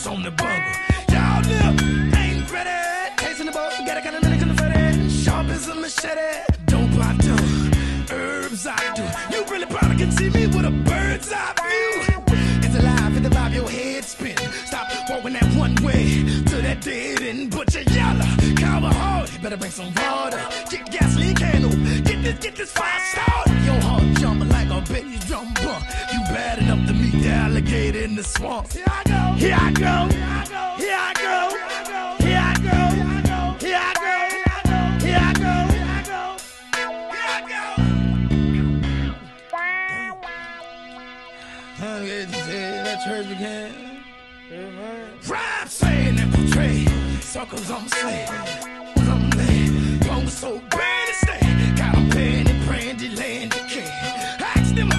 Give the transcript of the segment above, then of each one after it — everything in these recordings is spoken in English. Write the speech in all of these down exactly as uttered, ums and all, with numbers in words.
Deuce on the bungle. Y'all live, ain't ready. Tasting the boat, got a kind of minute in the fatty. Sharp as a machete. Dope I do, herbs I do. You really probably can see me with a bird's eye view. It's alive in the vibe, your head spin. Stop walking that one way to that dead end. Put your yellow, cover hard. Better bring some water. Get gasoline candle. Get this, get this fire started. Your heart jumping like a baby drum bump. You bad enough to meet the alligator in the swamp. Here I go. Here I go. Here I go. Here I go. Here I go. Here I go. Here I go. Here I go. Time to get this head, that church began. Rhyme saying and portray. Circles on slay. I'm late. Long so bad to stay. Got them paying and praying, delaying decay. Ask them,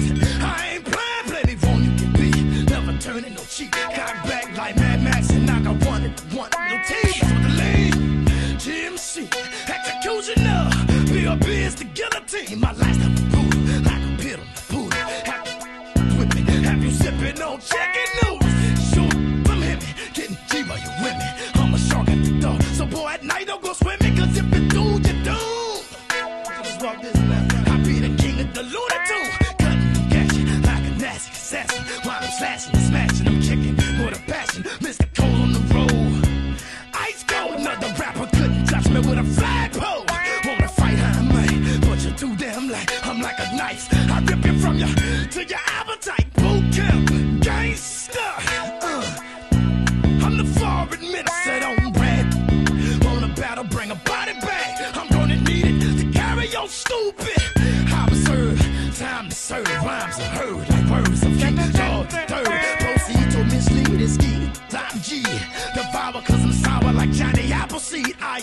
I ain't playing, play me wrong you can be. Never turning no cheek. Cock back like Mad Max and knock out one at one. No teeth with the lane. G M C, executioner. B R B is the guillotine. My lifestyle is brutal. Like a pit on the poodle. Have with me. Have you sipping on chicken noodles? Shoot, I'm hit me. Getting G while you with me. I'm a shark at the door. So boy, at night don't go swimming. Cause if you do, you do. Just walk this left. I be the king of the Looney Tunes. Cutting and gashing like a nasty assassin. While I'm slashing and smashing, I'm kicking for the passion. Mister Cole on the road. Ice cold, another rapper couldn't touch me with a flagpole. Wanna fight, I might, but you're too damn light. I'm like a knife. I rip you from your to your appetite. Boot camp, gangsta. Uh, I'm the foreign minister, don't brag. Wanna battle, bring a body bag. I'm gonna need it to carry your stupid. I was served, time to serve. Rhymes are heard like words of King George the Third. Proceed to mislead and ski. Time G, devour cause I'm sour like Johnny Appleseed. I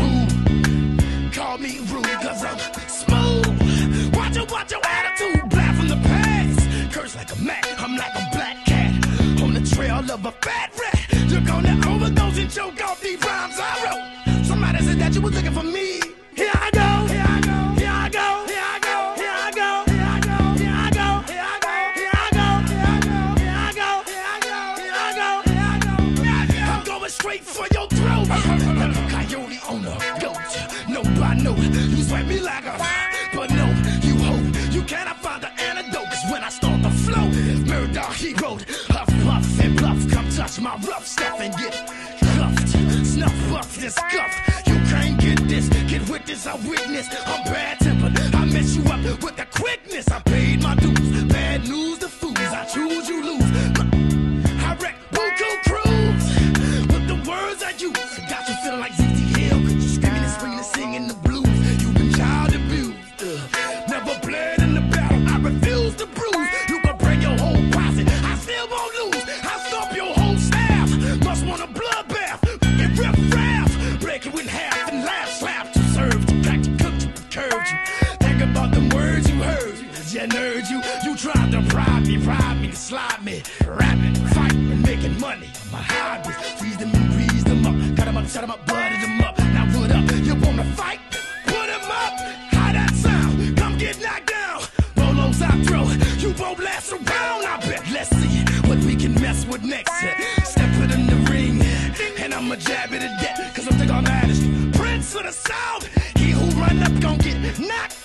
intrude, call me rude cause I'm smooth. Watch your, watch your attitude, black from the past. Curse like a Mac, I'm like a black cat on the trail of a fat rat. You're gonna overdose and choke off these rhymes I wrote. Somebody said that you was looking for me. Here I go, here I go, here I go, here I go, here I go, here I go, here I go, here I go, here I go, here I go, here I go, here I go, here I go, here I go. I'm going straight for your throat. Like a coyote on a goat. No, I know you swipe me like a, but no, you hope you cannot find the antidote. Cause when I start to flow, murder he wrote. Huff, puff, and bluff. Come touch my rough stuff and get cuffed. Snuff, buff, this cuff. You can't get this, get with this, I witness. I'm bad tempered, I mess you up with the quickness. I paid my dues, bad news to fools. I choose, you lose. I wreck Buku Cruise with the words I use. Got you feeling like Z T Hill, cause you screaming and swinging and singing the blues. You've been child abused, uh, never bled in the battle. I refuse to bruise. You can bring your whole posse, I still won't lose. I stomp your whole staff. Must want a bloodbath. Get riff raff, break it in half and laugh, slap to serve, to crack, to cook, to curve you. Think about them words you heard. You nerd, you you tried to bribe me, rob me, slide me, rapping, fighting, and making money. My hobbies, tease them and grease them up, cut them up, shut them up, blooded them up. Now what up? You wanna fight? Put them up. How that sound? Come get knocked down. Rolos I throw, you won't last around. I bet. Let's see what we can mess with next. Step it in the ring, and I'ma jab it to death. Cause I'm the majesty, prince of the south. He who run up gon' get knocked